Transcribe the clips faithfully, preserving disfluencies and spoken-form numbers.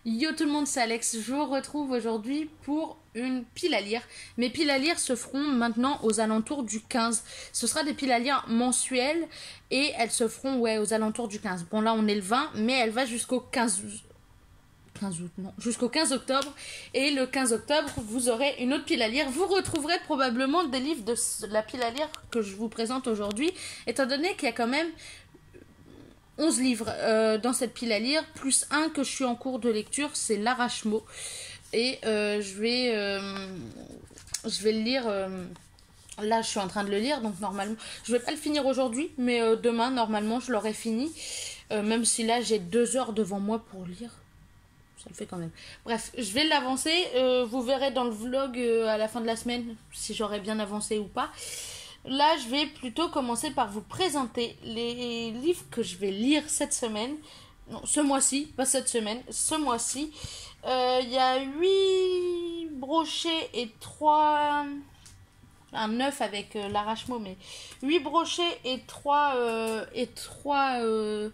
Yo tout le monde, c'est Alex. Je vous retrouve aujourd'hui pour une pile à lire. Mes piles à lire se feront maintenant aux alentours du quinze. Ce sera des piles à lire mensuelles et elles se feront ouais, aux alentours du quinze. Bon là on est le vingt, mais elle va jusqu'au quinze août, non, jusqu'au quinze octobre. Et le quinze octobre, vous aurez une autre pile à lire. Vous retrouverez probablement des livres de la pile à lire que je vous présente aujourd'hui, étant donné qu'il y a quand même onze livres euh, dans cette pile à lire, plus un que je suis en cours de lecture, c'est L'Arachemo. Et euh, je vais euh, je vais le lire, euh, là je suis en train de le lire, donc normalement, je vais pas le finir aujourd'hui, mais euh, demain, normalement, je l'aurai fini. Euh, même si là, j'ai deux heures devant moi pour lire. Ça le fait quand même. Bref, je vais l'avancer. Euh, vous verrez dans le vlog euh, à la fin de la semaine si j'aurai bien avancé ou pas. Là, je vais plutôt commencer par vous présenter les livres que je vais lire cette semaine. Non, ce mois-ci, pas cette semaine, ce mois-ci. Il euh, y a huit brochets et trois... Un neuf avec euh, l'arrachemo, mais huit brochets et trois... Euh, et trois... Euh,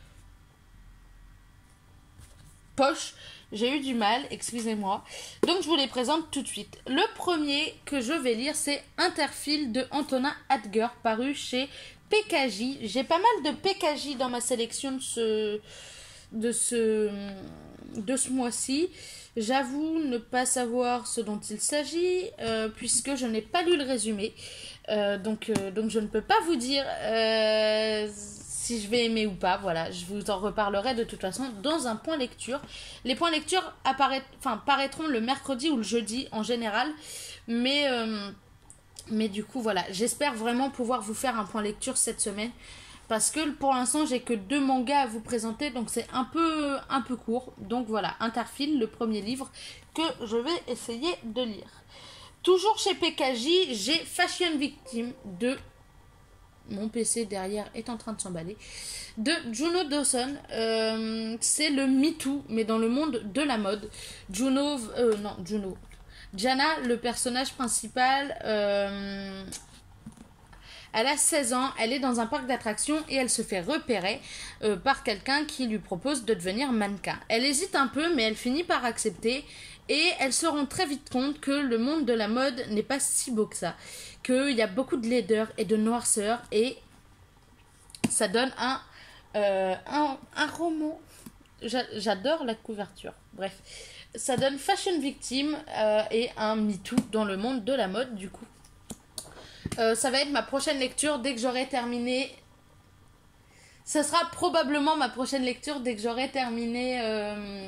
poches. J'ai eu du mal, excusez-moi. Donc je vous les présente tout de suite. Le premier que je vais lire, c'est Interphile de Antonin Adger, paru chez P K J. J'ai pas mal de P K J dans ma sélection de ce, de ce, de ce mois-ci. J'avoue ne pas savoir ce dont il s'agit, euh, puisque je n'ai pas lu le résumé. Euh, donc, euh, donc je ne peux pas vous dire... Euh, si je vais aimer ou pas, voilà, je vous en reparlerai de toute façon dans un point lecture. Les points lecture apparaît, enfin, paraîtront le mercredi ou le jeudi en général, mais, euh, mais du coup, voilà, j'espère vraiment pouvoir vous faire un point lecture cette semaine, parce que pour l'instant, j'ai que deux mangas à vous présenter, donc c'est un peu, un peu court. Donc voilà, Interphile, le premier livre que je vais essayer de lire. Toujours chez P K J, j'ai Fashion Victim de... Mon P C derrière est en train de s'emballer. De Juno Dawson. Euh, c'est le MeToo, mais dans le monde de la mode. Juno... Euh, non, Juno. Jana, le personnage principal... Euh, elle a seize ans, elle est dans un parc d'attractions et elle se fait repérer euh, par quelqu'un qui lui propose de devenir mannequin. Elle hésite un peu, mais elle finit par accepter. Et elle se rend très vite compte que le monde de la mode n'est pas si beau que ça. Qu'il y a beaucoup de laideur et de noirceur. Et ça donne un, euh, un, un roman. J'adore la couverture. Bref. Ça donne Fashion Victim euh, et un MeToo dans le monde de la mode, du coup. Euh, ça va être ma prochaine lecture dès que j'aurai terminé... Ça sera probablement ma prochaine lecture dès que j'aurai terminé... Euh...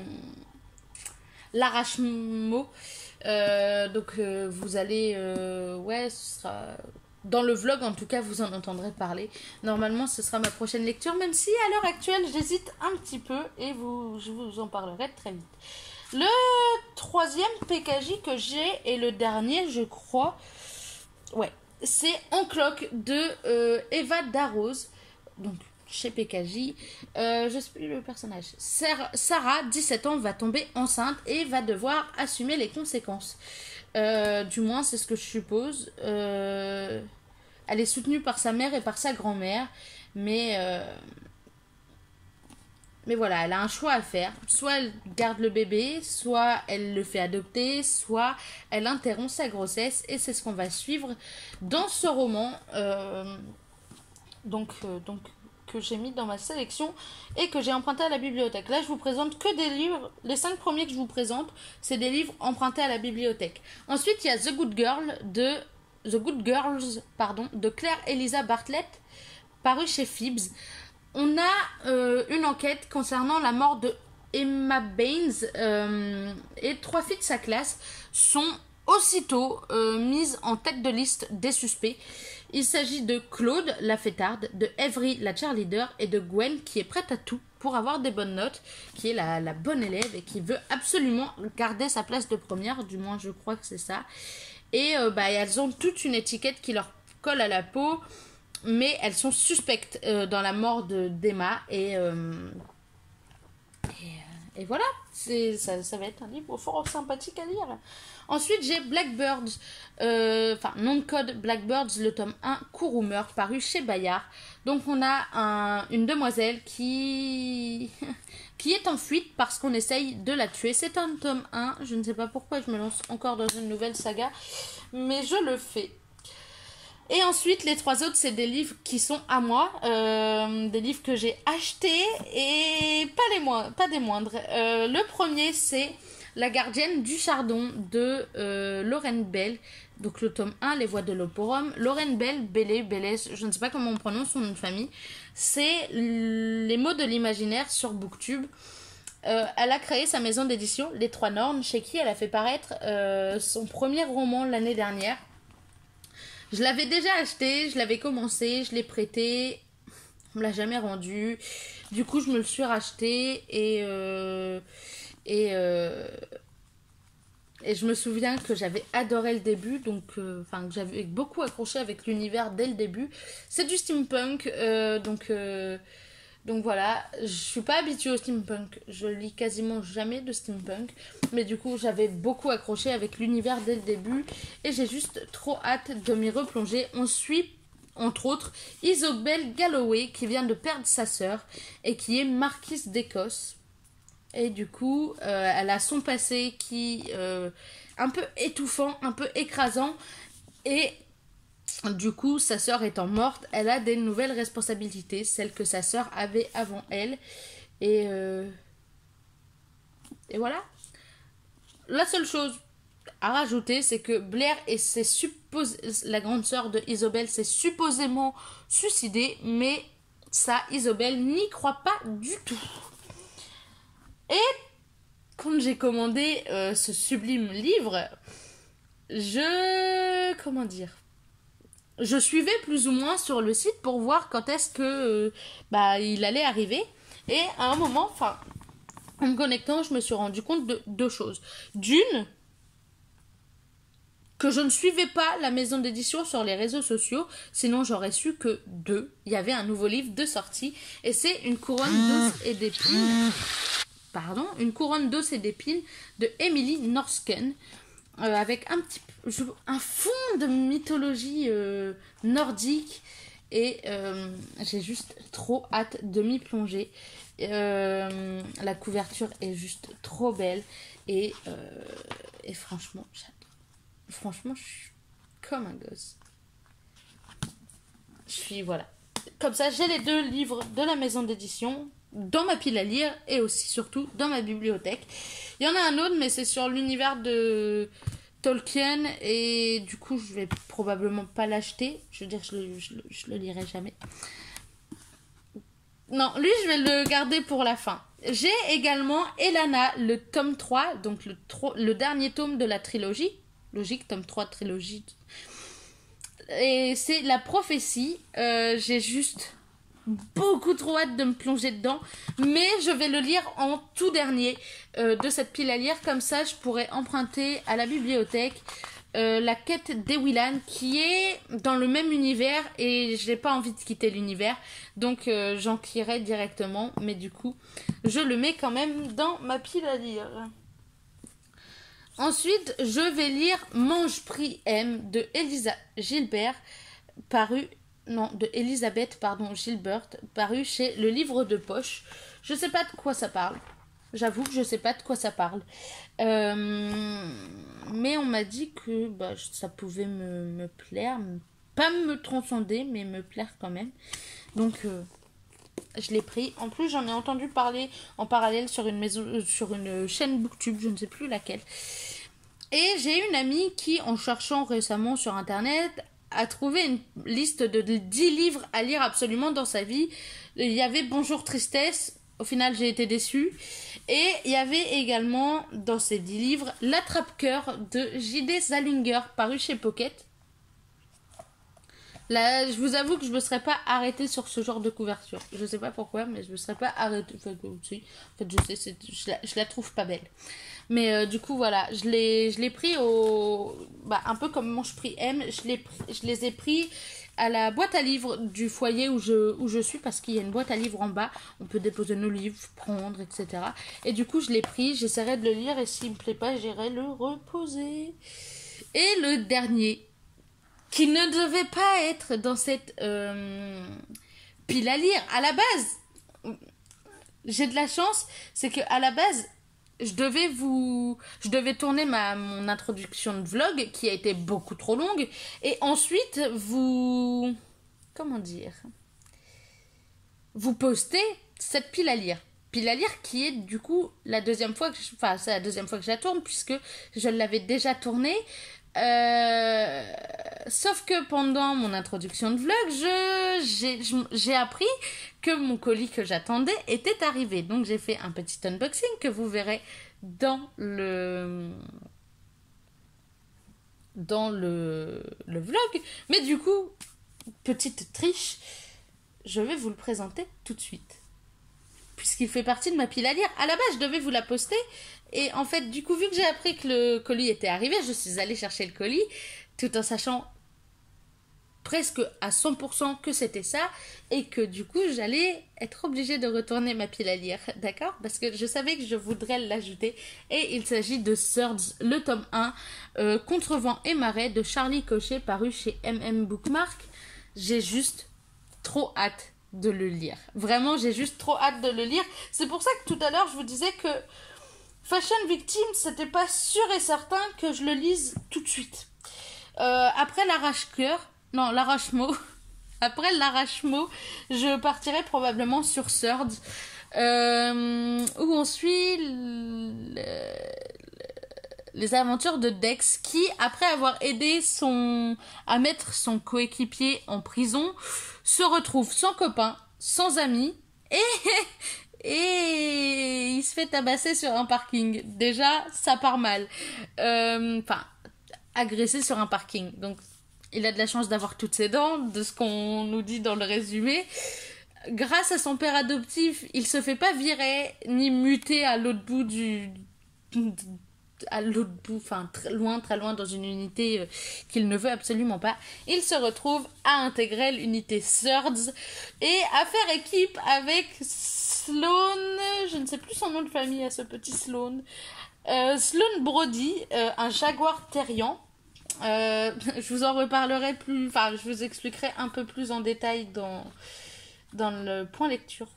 L'Arachemo. Euh, donc euh, vous allez... Euh, ouais, ce sera... Dans le vlog, en tout cas, vous en entendrez parler. Normalement, ce sera ma prochaine lecture, même si à l'heure actuelle, j'hésite un petit peu et vous, je vous en parlerai très vite. Le troisième P K J que j'ai, et le dernier, je crois, ouais, c'est Encloque de euh, Eva Darroze. Donc, chez P K J, euh, je sais plus le personnage. Sarah, dix-sept ans, va tomber enceinte et va devoir assumer les conséquences. Euh, du moins, c'est ce que je suppose. Euh, elle est soutenue par sa mère et par sa grand-mère, mais euh, mais voilà, elle a un choix à faire. Soit elle garde le bébé, soit elle le fait adopter, soit elle interrompt sa grossesse, et c'est ce qu'on va suivre dans ce roman. Euh, donc euh, donc que j'ai mis dans ma sélection et que j'ai emprunté à la bibliothèque. Là, je vous présente que des livres. Les cinq premiers que je vous présente, c'est des livres empruntés à la bibliothèque. Ensuite, il y a The Good Girl de The Good Girls, pardon, de Claire Eliza Bartlett, paru chez Phibbs. On a euh, une enquête concernant la mort de Emma Baines euh, et trois filles de sa classe sont aussitôt euh, mises en tête de liste des suspects. Il s'agit de Claude, la fêtarde, de Avery, la cheerleader, et de Gwen, qui est prête à tout pour avoir des bonnes notes, qui est la, la bonne élève et qui veut absolument garder sa place de première, du moins je crois que c'est ça. Et euh, bah, elles ont toute une étiquette qui leur colle à la peau, mais elles sont suspectes euh, dans la mort de d'Emma, et, euh, et, et voilà, c'est, ça, ça va être un livre fort sympathique à lire. Ensuite, j'ai Blackbirds, euh, enfin, nom de code Blackbirds, le tome un, Cours ou meurt, paru chez Bayard. Donc, on a un, une demoiselle qui... qui est en fuite parce qu'on essaye de la tuer. C'est un tome un, je ne sais pas pourquoi je me lance encore dans une nouvelle saga, mais je le fais. Et ensuite, les trois autres, c'est des livres qui sont à moi, euh, des livres que j'ai achetés et pas, les mo- pas des moindres. Euh, le premier, c'est La gardienne du chardon de euh, Lauren Bell, donc le tome un, Les voix de l'Oporum. Lauren Bell, Bellé, Bellès, je ne sais pas comment on prononce son nom de famille, c'est les mots de l'imaginaire sur Booktube. Euh, elle a créé sa maison d'édition, Les Trois Nornes, chez qui elle a fait paraître euh, son premier roman l'année dernière. Je l'avais déjà acheté, je l'avais commencé, je l'ai prêté, on me l'a jamais rendu. Du coup, je me le suis racheté et euh, et euh, et je me souviens que j'avais adoré le début, donc euh, enfin que j'avais beaucoup accroché avec l'univers dès le début. C'est du steampunk, euh, donc euh, donc voilà, je suis pas habituée au steampunk, je lis quasiment jamais de steampunk, mais du coup j'avais beaucoup accroché avec l'univers dès le début et j'ai juste trop hâte de m'y replonger. On suit entre autres Isobel Galloway qui vient de perdre sa sœur et qui est marquise d'Écosse. Et du coup, euh, elle a son passé qui est euh, un peu étouffant, un peu écrasant. Et du coup, sa sœur étant morte, elle a des nouvelles responsabilités, celles que sa sœur avait avant elle. Et, euh... et voilà. La seule chose à rajouter, c'est que Blair et ses suppos... la grande sœur de Isobel s'est supposément suicidée, mais ça, Isobel n'y croit pas du tout. Et quand j'ai commandé euh, ce sublime livre, je... comment dire je suivais plus ou moins sur le site pour voir quand est-ce que euh, bah, il allait arriver. Et à un moment, enfin, en me connectant, je me suis rendu compte de deux choses. D'une, que je ne suivais pas la maison d'édition sur les réseaux sociaux, sinon j'aurais su que deux, il y avait un nouveau livre de sortie, et c'est Une couronne d'os et d'épines. Pardon, Une couronne d'os et d'épines de Emily Norsken, euh, avec un petit je, un fond de mythologie euh, nordique, et euh, j'ai juste trop hâte de m'y plonger. Euh, la couverture est juste trop belle et, euh, et franchement, j'adore. Franchement, je suis comme un gosse. Je suis, voilà. Comme ça, j'ai les deux livres de la maison d'édition dans ma pile à lire et aussi, surtout, dans ma bibliothèque. Il y en a un autre, mais c'est sur l'univers de Tolkien et du coup, je vais probablement pas l'acheter. Je veux dire, je le, je le, je le lirai jamais. Non, lui, je vais le garder pour la fin. J'ai également Elana, le tome trois, donc le, tro- le dernier tome de la trilogie. Logique, tome trois, trilogie. Et c'est la prophétie. Euh, j'ai juste beaucoup trop hâte de me plonger dedans. Mais je vais le lire en tout dernier euh, de cette pile à lire. Comme ça, je pourrais emprunter à la bibliothèque euh, la quête d'Ewillan qui est dans le même univers. Et je n'ai pas envie de quitter l'univers. Donc, euh, j'en quillerai directement. Mais du coup, je le mets quand même dans ma pile à lire. Ensuite, je vais lire Mange, prie, aime de Elisa Gilbert, paru, non, de Elisabeth, pardon, Gilbert, paru chez Le Livre de Poche. Je sais pas de quoi ça parle. J'avoue que je sais pas de quoi ça parle. Euh, mais on m'a dit que bah, ça pouvait me, me plaire, pas me transcender, mais me plaire quand même. Donc, euh, je l'ai pris. En plus, j'en ai entendu parler en parallèle sur une maison, euh, sur une chaîne Booktube, je ne sais plus laquelle. Et j'ai une amie qui, en cherchant récemment sur internet, a trouvé une liste de dix livres à lire absolument dans sa vie. Il y avait Bonjour Tristesse. Au final, j'ai été déçue. Et il y avait également dans ces dix livres L'Attrape-Cœur de J D Salinger, paru chez Pocket. Là, je vous avoue que je me serais pas arrêtée sur ce genre de couverture. Je sais pas pourquoi, mais je me serais pas arrêtée. Enfin, si. En fait, je sais, c'est, je, la, je la trouve pas belle. Mais euh, du coup, voilà, je l'ai, je l'ai pris au... Bah, un peu comme Mange, prie, aime. Je, l'ai, je les ai pris à la boîte à livres du foyer où je, où je suis, parce qu'il y a une boîte à livres en bas, on peut déposer nos livres, prendre, et cetera. Et du coup, je l'ai pris, j'essaierai de le lire, et s'il me plaît pas, j'irai le reposer. Et le dernier, qui ne devait pas être dans cette euh, pile à lire, à la base, j'ai de la chance, c'est que à la base, je devais vous je devais tourner ma mon introduction de vlog qui a été beaucoup trop longue, et ensuite vous comment dire vous poster cette pile à lire pile à lire qui est du coup la deuxième fois que je, enfin c'est la deuxième fois que je la tourne, puisque je l'avais déjà tournée, euh, sauf que pendant mon introduction de vlog, je j'ai j'ai appris que mon colis que j'attendais était arrivé. Donc j'ai fait un petit unboxing que vous verrez dans le dans le le vlog. Mais du coup, petite triche, je vais vous le présenter tout de suite, puisqu'il fait partie de ma pile à lire. À la base, je devais vous la poster, et en fait, du coup, vu que j'ai appris que le colis était arrivé, je suis allée chercher le colis, tout en sachant presque à cent pour cent que c'était ça, et que du coup, j'allais être obligée de retourner ma pile à lire, d'accord? Parce que je savais que je voudrais l'ajouter, et il s'agit de Swords, le tome un, euh, Contrevent et Marais, de Charlie Cochet, paru chez M M Bookmark. J'ai juste trop hâte de le lire. Vraiment, j'ai juste trop hâte de le lire. C'est pour ça que tout à l'heure, je vous disais que Fashion Victim, c'était pas sûr et certain que je le lise tout de suite. Euh, après l'arrache-cœur, non, l'arrache-mot, après l'arrache-mot, je partirai probablement sur Swords, euh, où on suit le, les aventures de Dex, qui, après avoir aidé son, à mettre son coéquipier en prison, se retrouve sans copain, sans amis, et, et il se fait tabasser sur un parking. Déjà, ça part mal. Euh, enfin, agressé sur un parking. Donc, il a de la chance d'avoir toutes ses dents, de ce qu'on nous dit dans le résumé. Grâce à son père adoptif, il se fait pas virer, ni muter à l'autre bout du... à l'autre bout, enfin très loin, très loin, dans une unité euh, qu'il ne veut absolument pas. Il se retrouve à intégrer l'unité Swords et à faire équipe avec Sloan, je ne sais plus son nom de famille à ce petit Sloan, euh, Sloan Brody, euh, un jaguar terrien. Euh, je vous en reparlerai plus, enfin je vous expliquerai un peu plus en détail dans, dans le point lecture.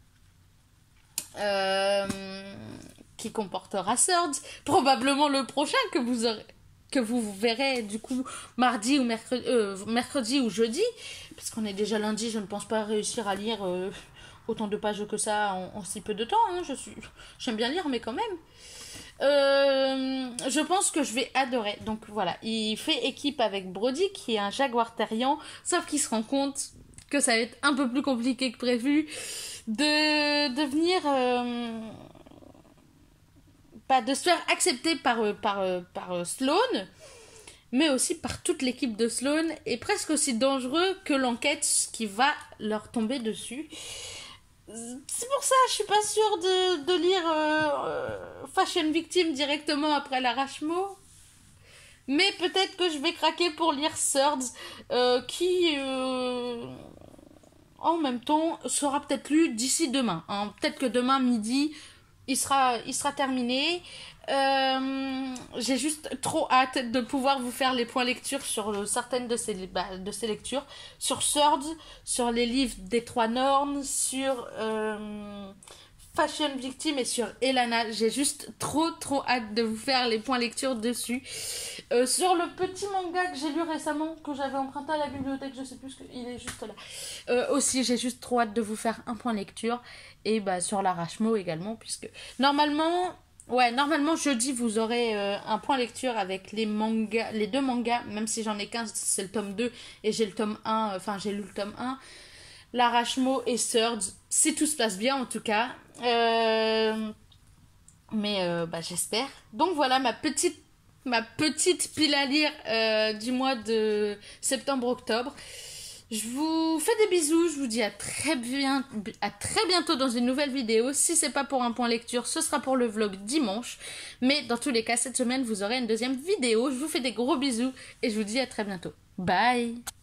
Euh, qui comportera Swords, probablement le prochain que vous aurez, que vous verrez du coup mardi ou mercredi, euh, mercredi ou jeudi, parce qu'on est déjà lundi. Je ne pense pas réussir à lire euh, autant de pages que ça en, en si peu de temps, hein. Je suis, j'aime bien lire, mais quand même. Euh, je pense que je vais adorer. Donc voilà, il fait équipe avec Brody, qui est un jaguar terrien, sauf qu'il se rend compte que ça va être un peu plus compliqué que prévu de devenir euh, pas de se faire accepter par par par Sloan, mais aussi par toute l'équipe de Sloan, et presque aussi dangereux que l'enquête qui va leur tomber dessus. C'est pour ça que je suis pas sûre de, de lire euh, euh, Fashion Victim directement après l'arrache-mot. Mais peut-être que je vais craquer pour lire Swords, euh, qui euh, en même temps sera peut-être lu d'ici demain. Hein. Peut-être que demain midi, il sera, il sera terminé. Euh, j'ai juste trop hâte de pouvoir vous faire les points lecture sur euh, certaines de ces, bah, de ces lectures, sur Swords, sur les livres des Trois Nornes, sur euh, Fashion Victim et sur Elana. J'ai juste trop trop hâte de vous faire les points lecture dessus. Euh, sur le petit manga que j'ai lu récemment, que j'avais emprunté à la bibliothèque, je sais plus ce que, il est juste là. Euh, aussi, j'ai juste trop hâte de vous faire un point lecture, et bah sur l'arrache-mot également, puisque normalement. Ouais, normalement jeudi vous aurez euh, un point lecture avec les mangas, les deux mangas, même si j'en ai qu'un, c'est le tome deux et j'ai le tome un, enfin j'ai lu le tome un, l'arrache-mot et Swords, si tout se passe bien en tout cas, euh, mais euh, bah j'espère. Donc voilà ma petite, ma petite pile à lire euh, du mois de septembre-octobre. Je vous fais des bisous, je vous dis à très, bien, à très bientôt dans une nouvelle vidéo. Si c'est pas pour un point lecture, ce sera pour le vlog dimanche. Mais dans tous les cas, cette semaine, vous aurez une deuxième vidéo. Je vous fais des gros bisous et je vous dis à très bientôt. Bye!